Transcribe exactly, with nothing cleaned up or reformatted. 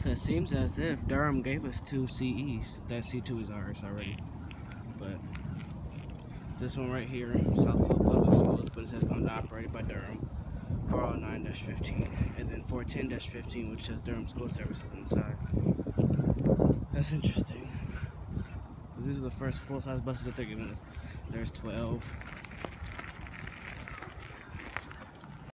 So it seems as if Durham gave us two C Es. That C two is ours already. But this one right here, Southfield Public Schools, but it says owned and operated by Durham. four oh nine dash fifteen. And then four ten dash fifteen, which says Durham School Services inside. That's interesting. These are the first full-size buses that they're giving us. There's twelve.